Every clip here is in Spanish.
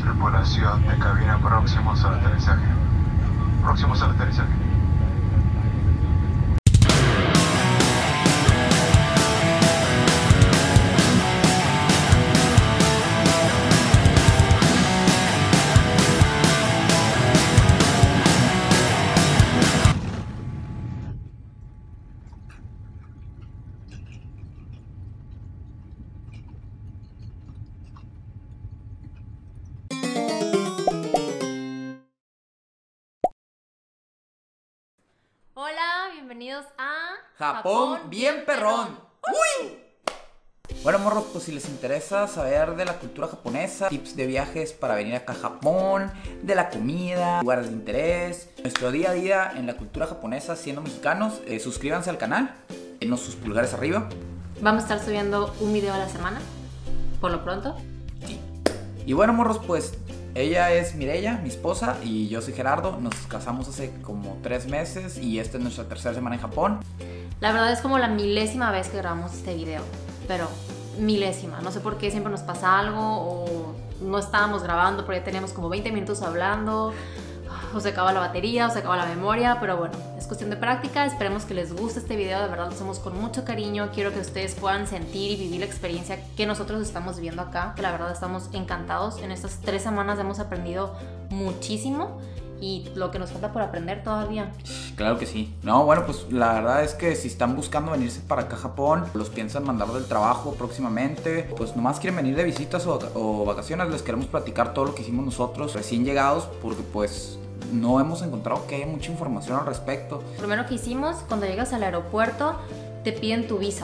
Tripulación de cabina próximos al aterrizaje. Próximos al aterrizaje. Hola, bienvenidos a Japón bien perrón. ¡Uy! Bueno, morros, pues si les interesa saber de la cultura japonesa, tips de viajes para venir acá a Japón, de la comida, lugares de interés, nuestro día a día en la cultura japonesa siendo mexicanos, suscríbanse al canal, denos sus pulgares arriba. Vamos a estar subiendo un video a la semana, por lo pronto. Sí. Y bueno, morros, pues ella es Mireya, mi esposa, y yo soy Gerardo. Nos casamos hace como 3 meses y esta es nuestra tercera semana en Japón. La verdad es como la milésima vez que grabamos este video, pero milésima. No sé por qué siempre nos pasa algo o no estábamos grabando porque ya teníamos como 20 minutos hablando, o se acaba la batería o se acaba la memoria, pero bueno, es cuestión de práctica. Esperemos que les guste este video, de verdad lo hacemos con mucho cariño. Quiero que ustedes puedan sentir y vivir la experiencia que nosotros estamos viviendo acá, que la verdad estamos encantados. En estas 3 semanas hemos aprendido muchísimo y lo que nos falta por aprender todavía. Claro que sí. No, bueno, pues la verdad es que si están buscando venirse para acá a Japón, los piensan mandar del trabajo próximamente, pues nomás quieren venir de visitas o vacaciones, les queremos platicar todo lo que hicimos nosotros recién llegados, porque pues no hemos encontrado que haya mucha información al respecto. Lo primero que hicimos, cuando llegas al aeropuerto, te piden tu visa.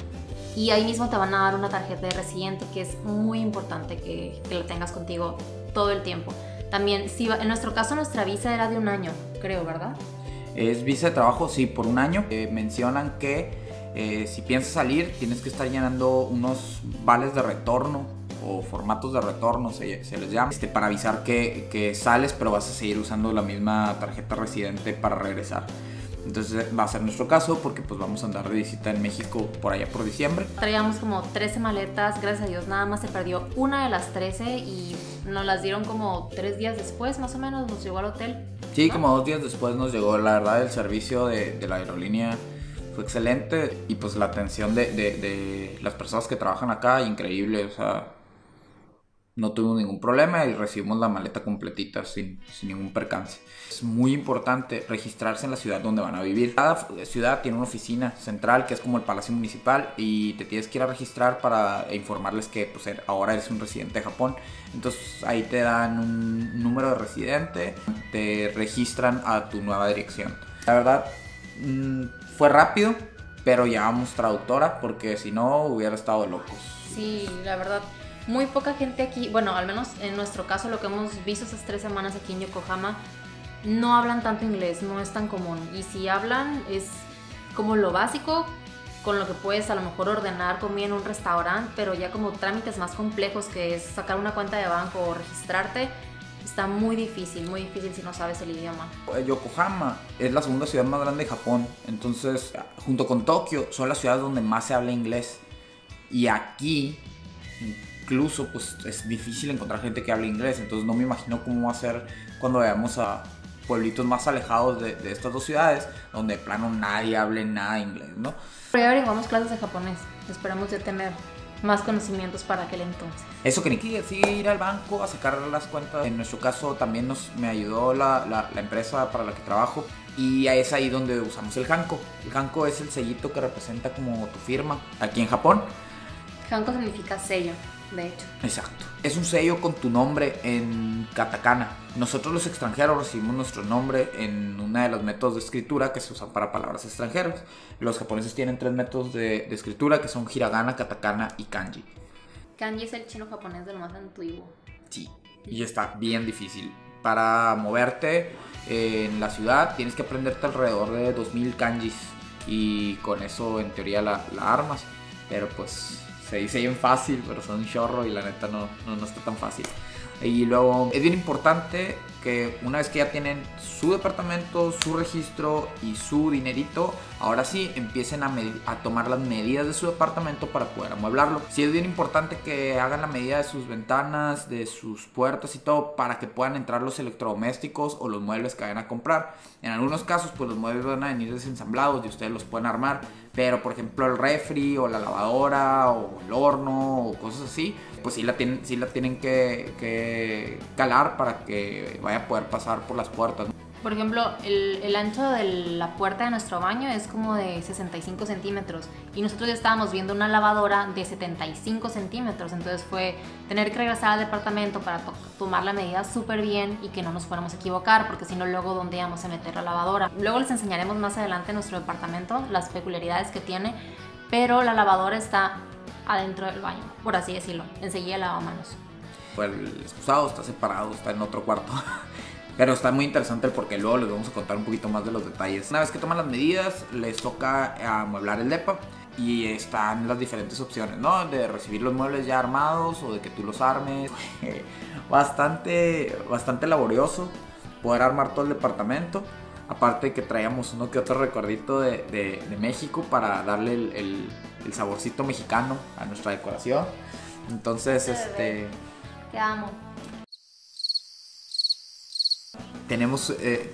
Y ahí mismo te van a dar una tarjeta de residente, que es muy importante que la tengas contigo todo el tiempo. También, si en nuestro caso, nuestra visa era de 1 año, creo, ¿verdad? Es visa de trabajo, sí, por 1 año. Mencionan que si piensas salir, tienes que estar llenando unos vales de retorno o formatos de retorno, se les llama, para avisar que sales, pero vas a seguir usando la misma tarjeta residente para regresar. Entonces va a ser nuestro caso porque pues vamos a andar de visita en México por allá por diciembre. Traíamos como 13 maletas, gracias a Dios nada más se perdió una de las 13 y nos las dieron como 3 días después más o menos, nos llegó al hotel. Sí, ¿no? como 2 días después nos llegó. La verdad, el servicio de la aerolínea fue excelente y pues la atención de las personas que trabajan acá, increíble, o sea, no tuvimos ningún problema y recibimos la maleta completita sin ningún percance. Es muy importante registrarse en la ciudad donde van a vivir. Cada ciudad tiene una oficina central que es como el Palacio Municipal y te tienes que ir a registrar para informarles que pues, ahora eres un residente de Japón. Entonces ahí te dan un número de residente, te registran a tu nueva dirección. La verdad fue rápido, pero llevamos traductora porque si no hubiera estado locos. Sí, la verdad. Muy poca gente aquí, bueno, al menos en nuestro caso, lo que hemos visto esas 3 semanas aquí en Yokohama, no hablan tanto inglés, no es tan común. Y si hablan, es como lo básico, con lo que puedes a lo mejor ordenar comida en un restaurante, pero ya como trámites más complejos, que es sacar una cuenta de banco o registrarte, está muy difícil si no sabes el idioma. Yokohama es la segunda ciudad más grande de Japón, entonces, junto con Tokio, son las ciudades donde más se habla inglés. Y aquí incluso pues es difícil encontrar gente que hable inglés, entonces no me imagino cómo va a ser cuando vayamos a pueblitos más alejados de estas 2 ciudades donde de plano nadie hable nada de inglés, ¿no? Pero ya averiguamos clases de japonés, esperamos ya tener más conocimientos para aquel entonces. Eso que ni que sí, ir al banco a sacar las cuentas. En nuestro caso también me ayudó la empresa para la que trabajo y es ahí donde usamos el hanko. El hanko es el sellito que representa como tu firma aquí en Japón. Hanko significa sello, de hecho. Exacto. Es un sello con tu nombre en katakana. Nosotros los extranjeros recibimos nuestro nombre en una de los métodos de escritura que se usan para palabras extranjeras. Los japoneses tienen 3 métodos de escritura que son hiragana, katakana y kanji. Kanji es el chino japonés de lo más antiguo. Sí, y está bien difícil. Para moverte en la ciudad tienes que aprenderte alrededor de 2000 kanjis y con eso en teoría la armas. Pero pues se dice bien fácil, pero son un chorro y la neta no está tan fácil. Y luego es bien importante que una vez que ya tienen su departamento, su registro y su dinerito, ahora sí empiecen a tomar las medidas de su departamento para poder amueblarlo. Sí es bien importante que hagan la medida de sus ventanas, de sus puertas y todo, para que puedan entrar los electrodomésticos o los muebles que vayan a comprar. En algunos casos pues los muebles van a venir desensamblados y ustedes los pueden armar, pero por ejemplo el refri o la lavadora o el horno o cosas así, pues sí la tienen que calar para que vaya a poder pasar por las puertas. Por ejemplo, el ancho de la puerta de nuestro baño es como de 65 centímetros y nosotros ya estábamos viendo una lavadora de 75 centímetros, entonces fue tener que regresar al departamento para tomar la medida súper bien y que no nos fuéramos a equivocar, porque si no luego dónde íbamos a meter la lavadora. Luego les enseñaremos más adelante en nuestro departamento las peculiaridades que tiene, pero la lavadora está adentro del baño, por así decirlo, enseguida lavamanos. Pues el excusado está separado, está en otro cuarto. Pero está muy interesante porque luego les vamos a contar un poquito más de los detalles. Una vez que toman las medidas, les toca amueblar el depa y están las diferentes opciones, ¿no? De recibir los muebles ya armados o de que tú los armes. Bastante laborioso poder armar todo el departamento. Aparte que traíamos uno que otro recuerdito de México para darle el saborcito mexicano a nuestra decoración. Entonces, Te amo. Tenemos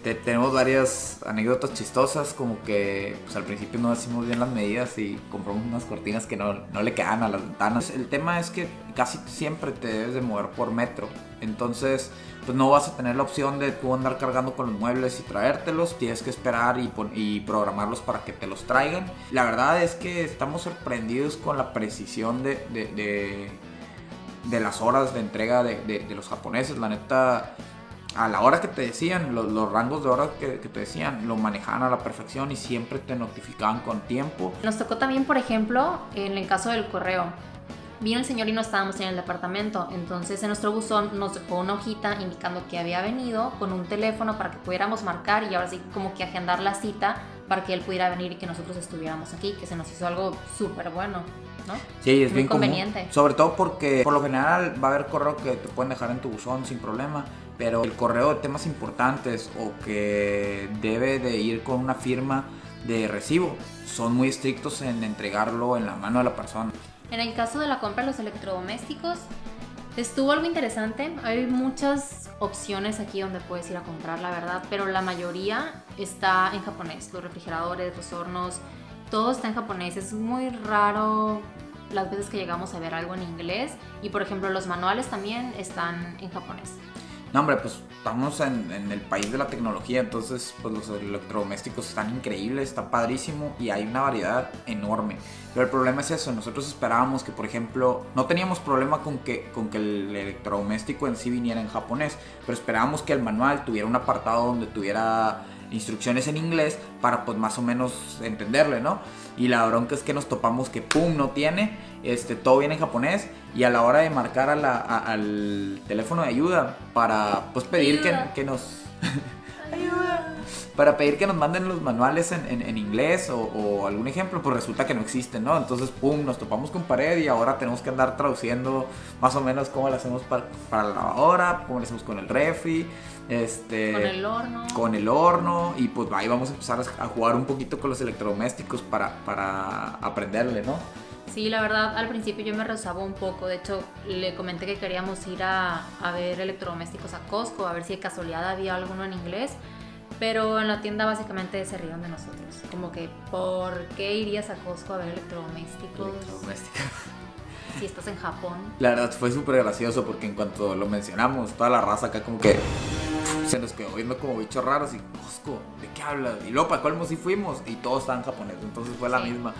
varias anécdotas chistosas, como que pues, al principio no hicimos bien las medidas y compramos unas cortinas que no le quedan a las ventanas. El tema es que casi siempre te debes de mover por metro, entonces pues no vas a tener la opción de tú andar cargando con los muebles y traértelos, tienes que esperar y programarlos para que te los traigan. La verdad es que estamos sorprendidos con la precisión de las horas de entrega de los japoneses, la neta. A la hora que te decían, los rangos de horas que te decían, lo manejaban a la perfección y siempre te notificaban con tiempo. Nos tocó también, por ejemplo, en el caso del correo. Vino el señor y no estábamos en el departamento, entonces en nuestro buzón nos dejó una hojita indicando que había venido con un teléfono para que pudiéramos marcar y ahora sí como que agendar la cita para que él pudiera venir y que nosotros estuviéramos aquí, que se nos hizo algo súper bueno, ¿no? Sí, es muy bien conveniente. Común. Sobre todo porque por lo general va a haber correo que te pueden dejar en tu buzón sin problema, pero el correo de temas importantes o que debe de ir con una firma de recibo son muy estrictos en entregarlo en la mano de la persona. En el caso de la compra de los electrodomésticos, estuvo algo interesante. Hay muchas opciones aquí donde puedes ir a comprar, la verdad, pero la mayoría está en japonés. Los refrigeradores, los hornos, todo está en japonés. Es muy raro las veces que llegamos a ver algo en inglés. Y por ejemplo, los manuales también están en japonés. No, hombre, pues estamos en el país de la tecnología, entonces pues los electrodomésticos están increíbles, está padrísimo y hay una variedad enorme. Pero el problema es eso, nosotros esperábamos que, por ejemplo, no teníamos problema con que el electrodoméstico en sí viniera en japonés, pero esperábamos que el manual tuviera un apartado donde tuviera instrucciones en inglés para pues más o menos entenderle, ¿no? Y la bronca es que nos topamos que pum, no tiene, todo viene en japonés y a la hora de marcar al teléfono de ayuda para pues pedir que nos ayuda, para pedir que nos manden los manuales en inglés o algún ejemplo, pues resulta que no existen, ¿no? Entonces pum, nos topamos con pared y ahora tenemos que andar traduciendo más o menos cómo lo hacemos para la lavadora, cómo lo hacemos con el refri, con el horno y pues ahí vamos a empezar a jugar un poquito con los electrodomésticos para aprenderle, ¿no? Sí, la verdad, al principio yo me rehusaba un poco. De hecho, le comenté que queríamos ir a ver electrodomésticos a Costco, a ver si de casualidad había alguno en inglés. Pero en la tienda básicamente se rieron de nosotros. Como que, ¿por qué irías a Costco a ver electrodomésticos? Si estás en Japón. La verdad fue súper gracioso porque en cuanto lo mencionamos, toda la raza acá como que se nos quedó viendo como bichos raros y Costco, ¿de qué hablas? Y luego para colmo sí fuimos y todos estaban japoneses, entonces fue la misma.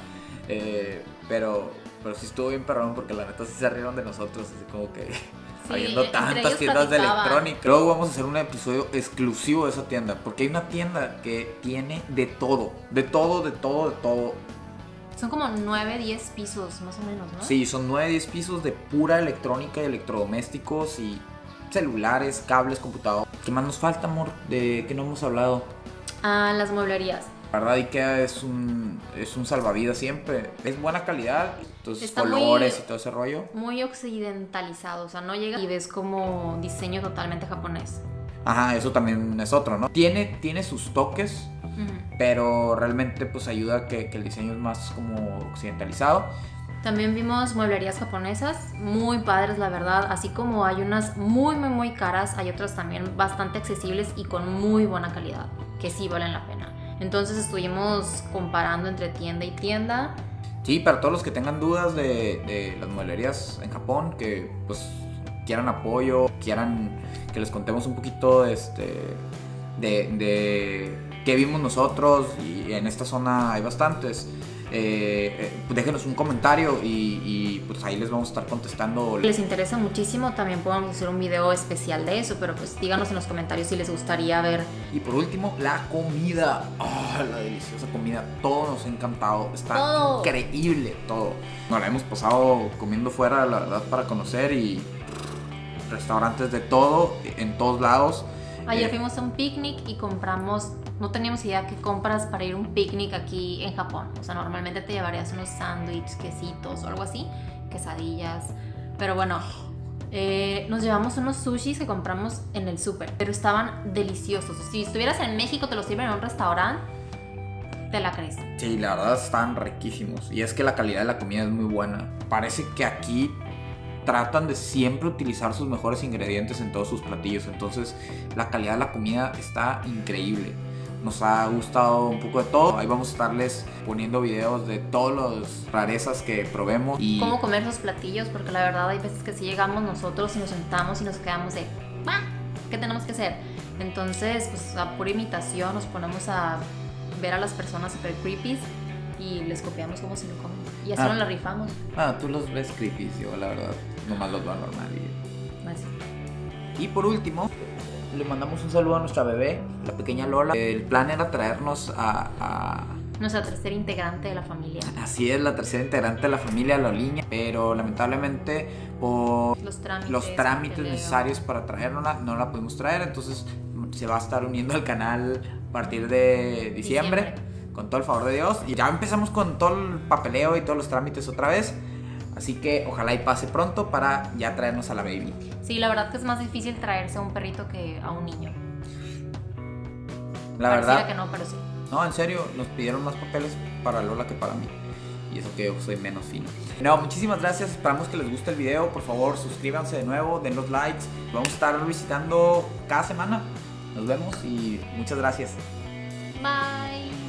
Pero sí estuvo bien perrón porque la neta sí se rieron de nosotros, así como que sí, habiendo tantas tiendas de electrónica. Luego vamos a hacer un episodio exclusivo de esa tienda, porque hay una tienda que tiene de todo. Son como 9, 10 pisos más o menos, ¿no? Sí, son 9, 10 pisos de pura electrónica y electrodomésticos y celulares, cables, computador. ¿Qué más nos falta, amor? ¿De qué no hemos hablado? Las mueblerías. La verdad, IKEA es un salvavidas siempre. Es buena calidad, entonces está colores y todo ese rollo. Muy occidentalizado, o sea, no llega y ves como diseño totalmente japonés. Ajá, eso también es otro, ¿no? Tiene sus toques, pero realmente pues ayuda a que el diseño es más como occidentalizado. También vimos mueblerías japonesas, muy padres la verdad, así como hay unas muy muy muy caras, hay otras también bastante accesibles y con muy buena calidad, que sí valen la pena. Entonces estuvimos comparando entre tienda y tienda. Sí, para todos los que tengan dudas de las mueblerías en Japón, que pues quieran apoyo, quieran que les contemos un poquito de qué vimos nosotros, y en esta zona hay bastantes. Déjenos un comentario y pues ahí les vamos a estar contestando. Les interesa muchísimo, también podemos hacer un video especial de eso, pero pues díganos en los comentarios si les gustaría ver. Y por último, la comida. La deliciosa comida, todo nos ha encantado, está todo increíble todo. Nos la hemos pasado comiendo fuera, la verdad, para conocer, y restaurantes de todo, en todos lados. Ayer fuimos a un picnic y compramos, no teníamos idea qué compras para ir a un picnic aquí en Japón. O sea, normalmente te llevarías unos sándwiches, quesitos o algo así, quesadillas. Pero bueno, nos llevamos unos sushis que compramos en el súper, pero estaban deliciosos. Si estuvieras en México, te los sirven en un restaurante, te la crees. Sí, la verdad están riquísimos. Y es que la calidad de la comida es muy buena. Parece que aquí tratan de siempre utilizar sus mejores ingredientes en todos sus platillos. Entonces la calidad de la comida está increíble. Nos ha gustado un poco de todo. Ahí vamos a estarles poniendo videos de todas las rarezas que probemos y cómo comer esos platillos, porque la verdad hay veces que si llegamos nosotros y nos sentamos y nos quedamos de ¿qué tenemos que hacer? Entonces pues a pura imitación nos ponemos a ver a las personas super creepy y les copiamos cómo se lo comen. Y así nos la rifamos. Tú los ves creepy, yo la verdad nomás los veo normal. Así. Y por último, le mandamos un saludo a nuestra bebé, la pequeña Lola. El plan era traernos a nuestra tercera integrante de la familia. Así es, la tercera integrante de la familia, Loliña. Pero lamentablemente por los trámites necesarios para traerla, no la pudimos traer. Entonces se va a estar uniendo al canal a partir de diciembre. Con todo el favor de Dios. Y ya empezamos con todo el papeleo y todos los trámites otra vez. Así que ojalá y pase pronto para ya traernos a la baby. Sí, la verdad que es más difícil traerse a un perrito que a un niño. La verdad que no, pero sí. No, en serio, nos pidieron más papeles para Lola que para mí. Y eso que yo soy menos fino. No, muchísimas gracias. Esperamos que les guste el video. Por favor, suscríbanse de nuevo, den los likes. Vamos a estar visitando cada semana. Nos vemos y muchas gracias. Bye.